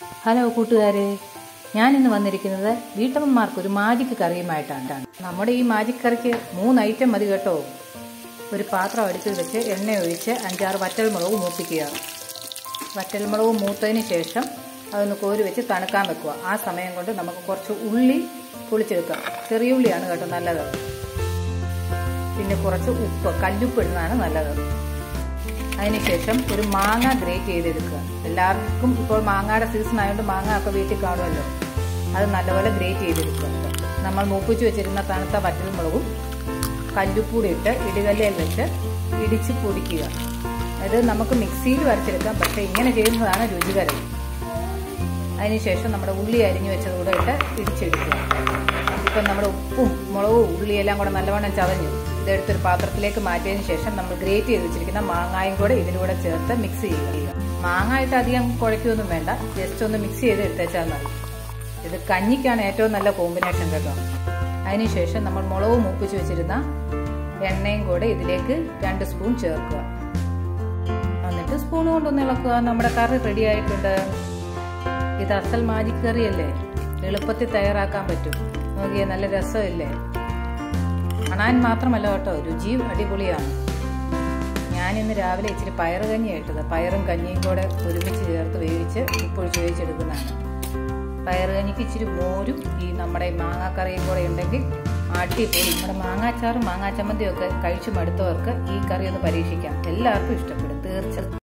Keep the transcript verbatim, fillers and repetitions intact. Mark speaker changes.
Speaker 1: Hello കൂട്ടുകാരെ, ഞാനിന്ന് വന്നിരിക്കുന്നത് വീട്ടമ്മമാർക്ക് ഒരു മാജിക് കറിയുമായിട്ടാണ്. നമ്മുടെ ഈ മാജിക് കറിക്ക് മൂന്ന് ഐറ്റം മതി കേട്ടോ. ഒരു പാത്രം അടുത്ത് വെച്ച് എണ്ണ ഒഴിച്ച് അഞ്ചാറ് വറ്റൽമുളക് മൂപ്പിക്കുക. വറ്റൽമുളക് മൂത്തതിന് ശേഷം അതൊന്ന് കോരി വെച്ച് തണുക്കാൻ വെക്കുക. ആ സമയം കൊണ്ട് നമുക്ക് കുറച്ച് ഉള്ളി പൊളിച്ചെടുക്കാം. ചെറിയ ഉള്ളിയാണ് കേട്ടോ നല്ലത്. പിന്നെ കുറച്ച് ഉപ്പ്, കല്ലുപ്പ് ഇടുന്നതാണ് നല്ലത്. അതിനുശേഷം ഒരു മാങ്ങ ഗ്രേറ്റ് ചെയ്തെടുക്കുക. എല്ലാവർക്കും ഇപ്പോൾ മാങ്ങയുടെ സീസൺ ആയതുകൊണ്ട് മാങ്ങ ഒക്കെ വീട്ടിൽ കാണുമല്ലോ. അത് നല്ലപോലെ ഗ്രേറ്റ് ചെയ്തെടുക്കുക. നമ്മൾ മൂപ്പിച്ച് വെച്ചിരുന്ന തണുത്ത വറ്റൽമുളകും കല്ലുപ്പൂടി ഇട്ട് ഇടികല്ലയിൽ വെച്ച് ഇടിച്ച് പൊടിക്കുക. അത് നമുക്ക് മിക്സിയിൽ വരച്ചെടുക്കാം, പക്ഷേ ഇങ്ങനെ ചെയ്യുന്നതാണ് രുചികരം. അതിനുശേഷം നമ്മുടെ ഉള്ളി അരിഞ്ഞു വെച്ചതുകൂടെ ഇട്ട് ഇടിച്ചെടുക്കുക. ഇപ്പം നമ്മുടെ ഉപ്പും മുളകും ഉള്ളിയെല്ലാം കൂടെ നല്ലവണ്ണം ചതഞ്ഞു. ഇതെടുത്തൊരു പാത്രത്തിലേക്ക് മാറ്റിയതിന് ശേഷം നമ്മൾ ഗ്രേറ്റ് ചെയ്ത് വെച്ചിരിക്കുന്ന മാങ്ങായും കൂടെ ഇതിലൂടെ ചേർത്ത് മിക്സ് ചെയ്യുക. മാങ്ങായിട്ട് അധികം കുഴയ്ക്കൊന്നും വേണ്ട, ജസ്റ്റ് ഒന്ന് മിക്സ് ചെയ്ത് എടുത്തേച്ചാൽ മതി. ഇത് കഞ്ഞിക്കാണ് ഏറ്റവും നല്ല കോമ്പിനേഷൻ കേട്ടോ. അതിനുശേഷം നമ്മൾ മുളക് മൂപ്പിച്ച് വെച്ചിരുന്ന എണ്ണയും കൂടെ ഇതിലേക്ക് രണ്ട് സ്പൂൺ ചേർക്കുക. എന്നിട്ട് സ്പൂൺ കൊണ്ടൊന്ന് ഇളക്കുക. നമ്മുടെ കറി റെഡി ആയിട്ടുണ്ട്. ഇത് അസൽ മാജിക് കറിയല്ലേ, എളുപ്പത്തിൽ തയ്യാറാക്കാൻ പറ്റും. നോക്കിയേ, നല്ല രസമില്ലേ? കാണാൻ മാത്രമല്ല കേട്ടോ, രുചിയും അടിപൊളിയാണ്. ഞാനിന്ന് രാവിലെ ഇച്ചിരി പയറ് കഞ്ഞിയാണ് ഇട്ടത്. പയറും കഞ്ഞിയും കൂടെ ഒരുമിച്ച് ചേർത്ത് വേവിച്ച് ഉപ്പൊഴിച്ച് വേവിച്ചെടുക്കുന്നതാണ്. പയറ് കഞ്ഞിക്ക് ഇച്ചിരി മോരും ഈ നമ്മുടെ മാങ്ങാക്കറിയും കൂടെ ഉണ്ടെങ്കിൽ അടിപൊളി. നമ്മുടെ മാങ്ങാച്ചാറും മാങ്ങാച്ചമ്മന്തിയും ഒക്കെ കഴിച്ചു മടുത്തവർക്ക് ഈ കറി ഒന്ന് പരീക്ഷിക്കാം. എല്ലാവർക്കും ഇഷ്ടപ്പെടും തീർച്ചയായും.